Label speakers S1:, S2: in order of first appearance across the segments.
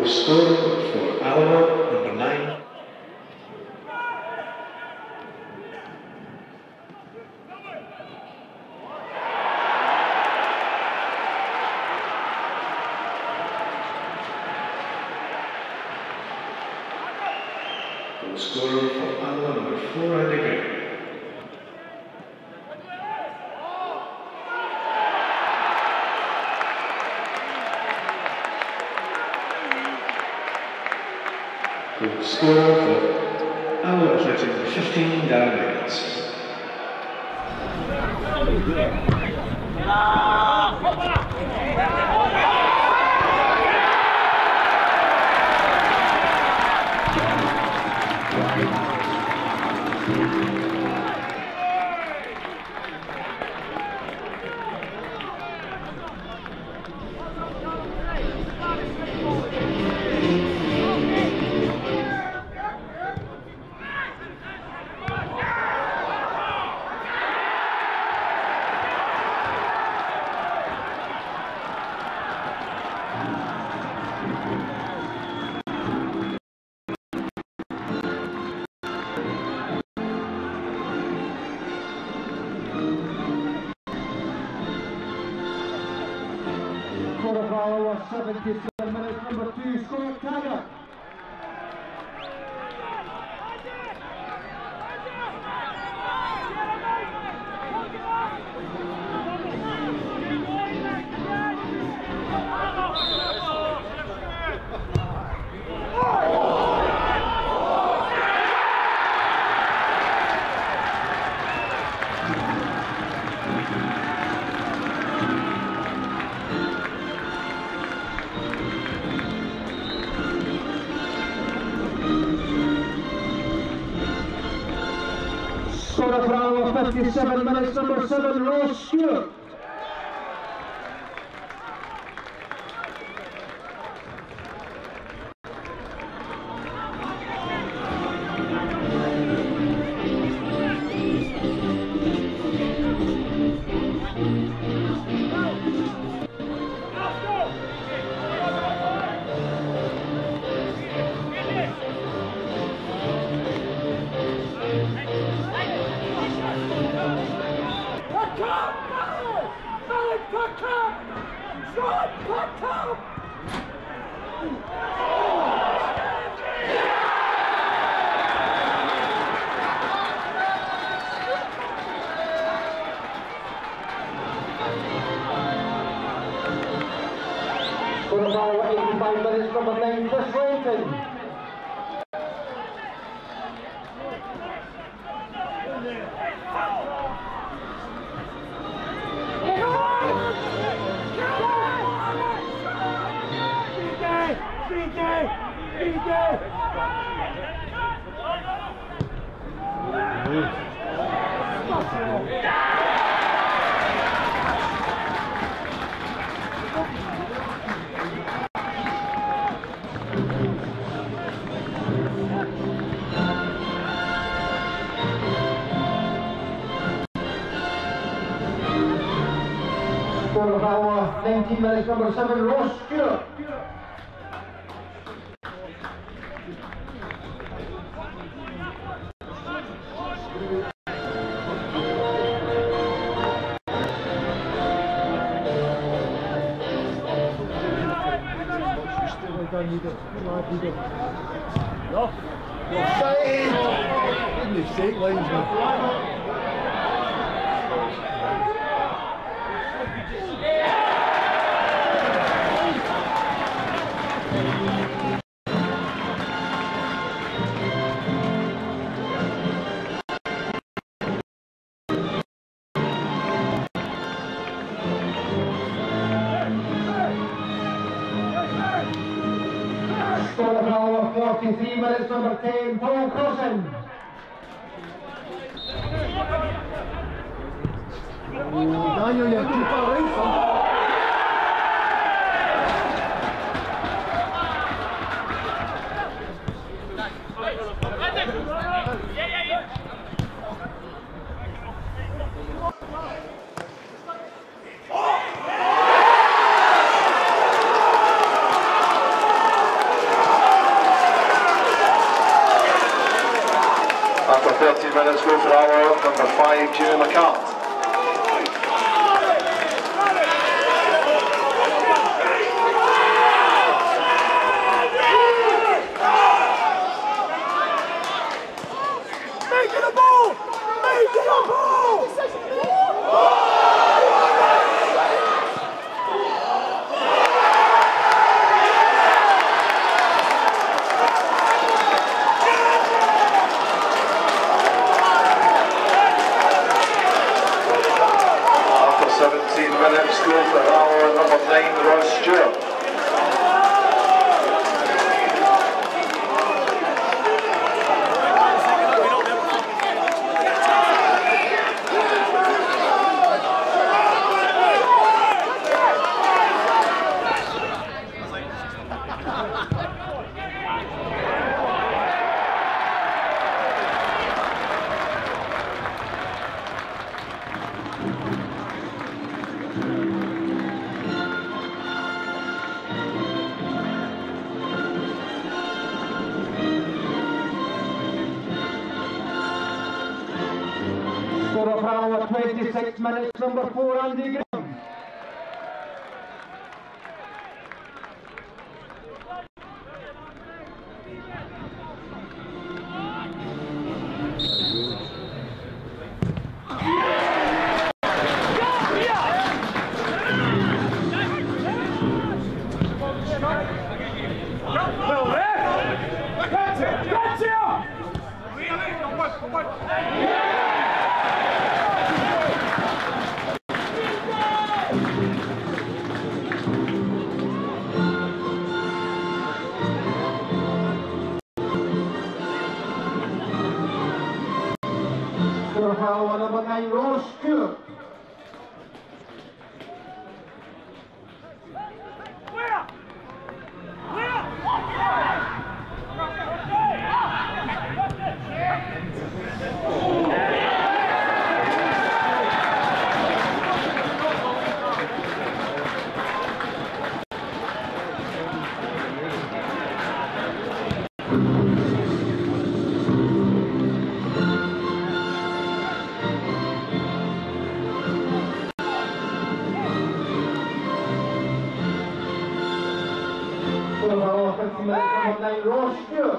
S1: Goal scorer for Alloa, number 9. Goal scorer for Alloa, number 4, Andy Gray. Goal scorer for Alloa Athletic, number 15, Darren Reynolds.
S2: Quarter of hour, 77 minutes, number 2, Scott Taggart. Quarter of hour, 57 minutes, number 7, Ross Stewart. For about 85 minutes, number 9, Chris Leighton. For about 19 minutes, number 7, Ross Stewart.
S3: No. In the state lines, man.
S2: Quarter of hour, 43 minutes, number 10, Paul Crossan.
S3: Daniel, you're too far right, son.
S4: After 13 minutes, go for our number 5, Jimmy McCart.
S2: Score of 26 minutes, number 4, Andy Graham. Number 9, Ross Stewart. Number 9, Ross Stewart.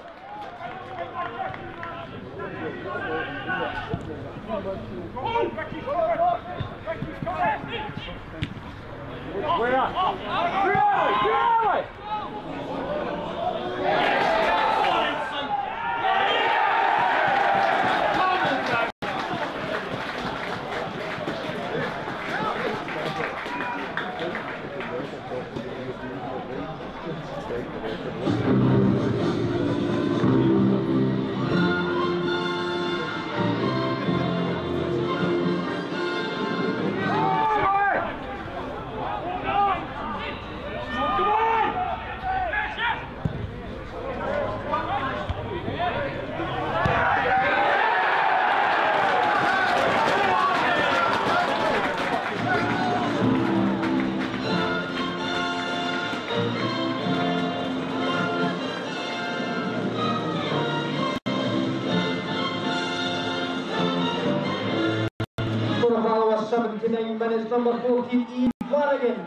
S2: Score of 79 minutes, number 14, Ian Flanagan.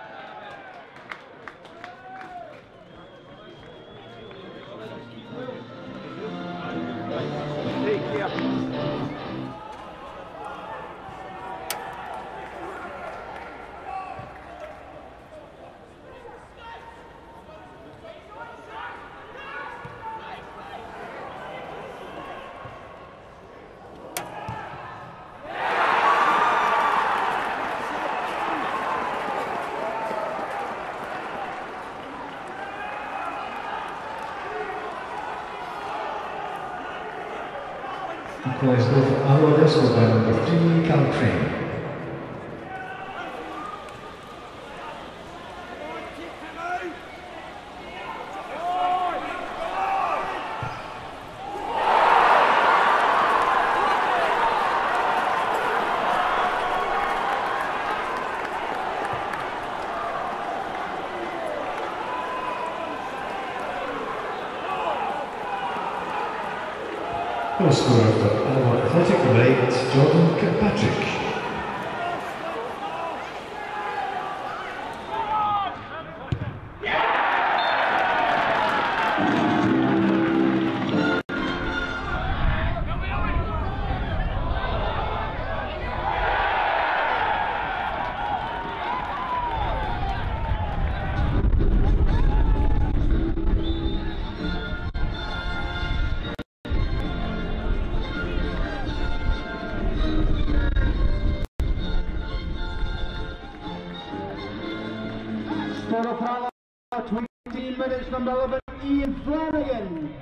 S1: Boys go for our disco by number 3, Cal Crane. Goal scorer for Alloa Athletic number 8, Jordan Kirkpatrick.
S2: Scorer for Alloa, 20 minutes, number 11, Ian Flanagan.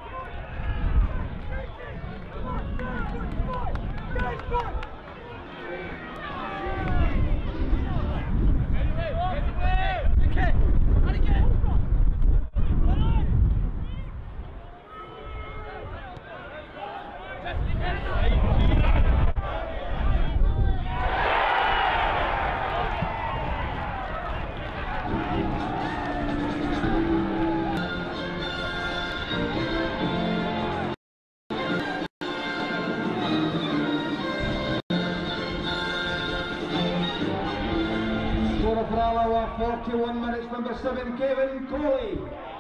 S2: Scorer for Alloa, 41 minutes, number 7, Kevin Coley.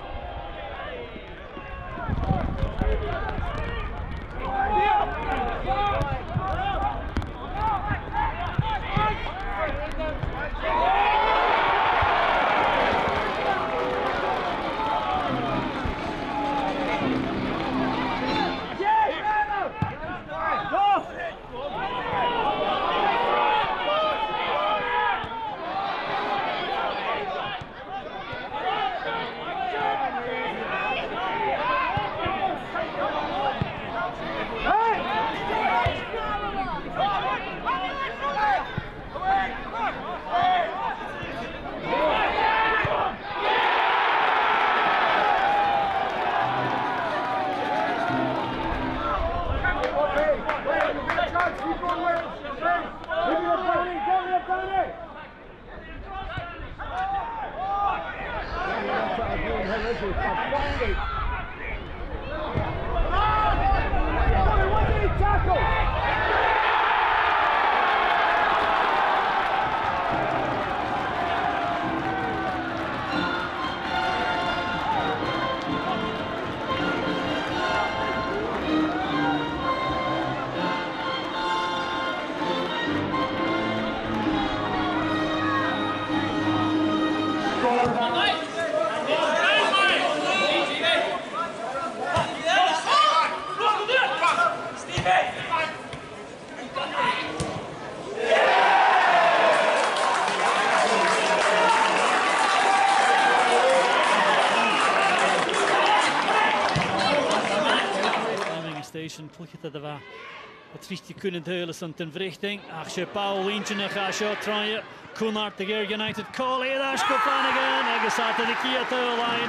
S5: Plukkete dwa. Het richt kunnen delen zijn ten verrichting. Ach, je Paul Lintje nog gaat shot try. Koenhart de Geer United call here. That's go Flanagan. En gezet in de Kia lijn.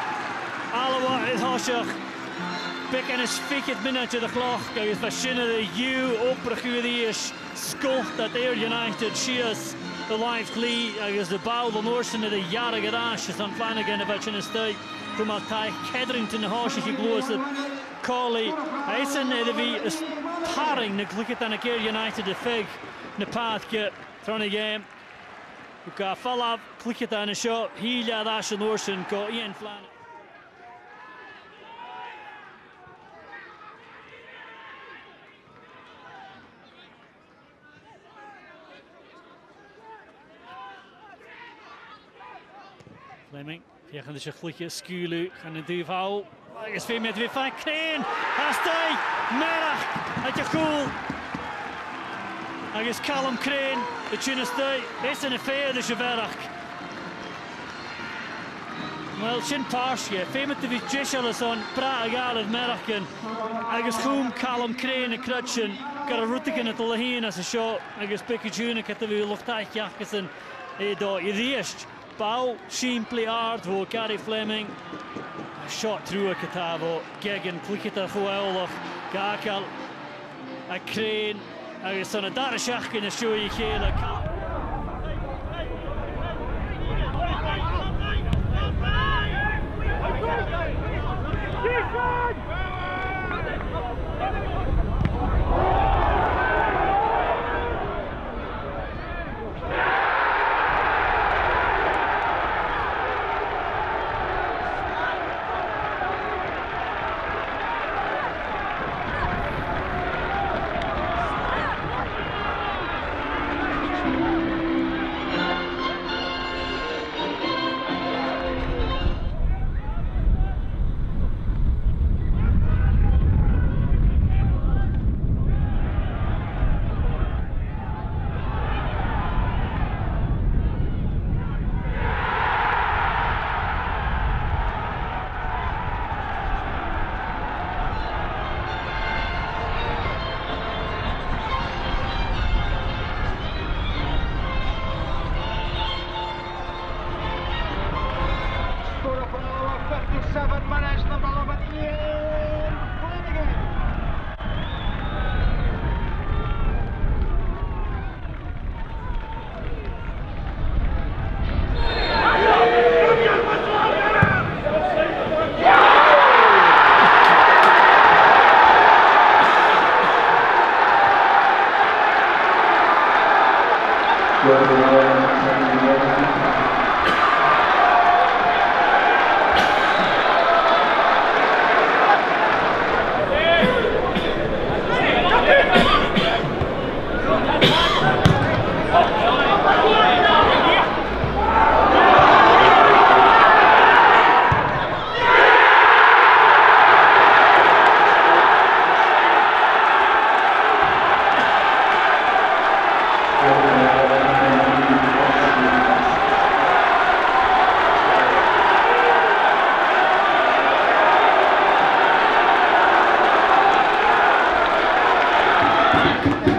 S5: Alloa het hasje. Pik en is fik het minnetje de klok. Kijk eens verschillende de U oppergoed is. Skolt dat Air United. She is the live Lee. Kijk eens de bouw van Noorsen de jaren gedaan. Ze zijn Flanagan de beetje in de steek. Kom al tijd. Kedrington de hasje geblozen. Coley, hij is een paring. De klikt aan een keer United de fig. De paadje van de game. We gaan vallen. Klikt aan een shot. Hier ja, dat is een Noorsen. Ko Ian Flanagan. Fleming. Hier gaan de klikken. Skulu gaan de duivel. Hij is 2 meter weer van Kreen. Hastij. Merach. Het je cool. Hij is Callum Kreen. De Chinestij. Is een affair de Cheverach. Wel, Chin Parsje. 2 meter weer Jishalason. Praat egal het Merachken. Hij is goed. Callum Kreen de Krutschen. Gaat een route in het Leheen als een shot. Hij is Pikke June. Het weer luchtig jachtgesen. Daar je eerst. Bouw. Simply hard. Voor Gary Fleming. Shot through Katavo, Gegen, Plikita geweldig, Kakal, a Kreen, hij is aan het daar schach in de show je gele.
S2: Flanagan.